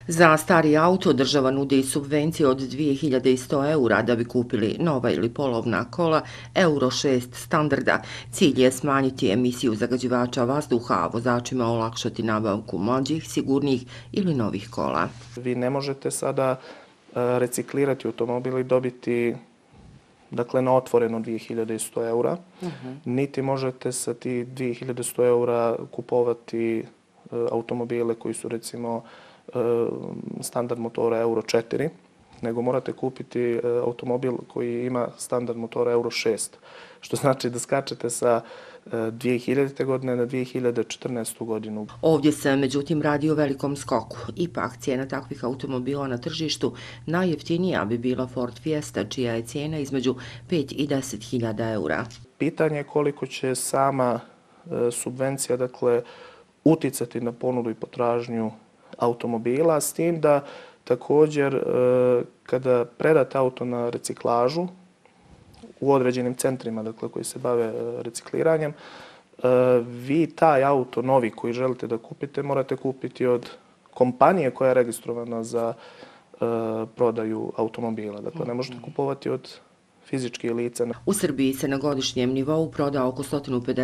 Za stari auto država nudi subvencije od 2100 eura da bi kupili nova ili polovna kola Euro 6 standarda. Cilj je smanjiti emisiju zagađivača vazduha, a vozačima olakšati nabavku mlađih, sigurnijih ili novih kola. Vi ne možete sada reciklirati automobil i dobiti na otvoreno 2100 eura, niti možete sa ti 2100 eura kupovati automobile koji su recimo standard motora Euro 4, nego morate kupiti automobil koji ima standard motora Euro 6, što znači da skačete sa 2000. godine na 2014. godinu. Ovdje se međutim radi o velikom skoku. Ipak cijena takvih automobila na tržištu najjeftinija bi bila Ford Fiesta, čija je cijena između 5 i 10.000 eura. Pitanje je koliko će sama subvencija uticati na ponudu i potražnju automobila, s tim da također kada predate auto na reciklažu u određenim centrima koji se bave recikliranjem, vi taj auto novi koji želite da kupite morate kupiti od kompanije koja je registrovana za prodaju automobila. Dakle, ne možete kupovati od fizičkih lica. U Srbiji se na godišnjem nivou proda oko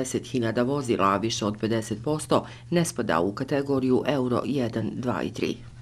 150.000 vozila, a više od 50% ne spada u kategoriju Euro 1, 2 i 3.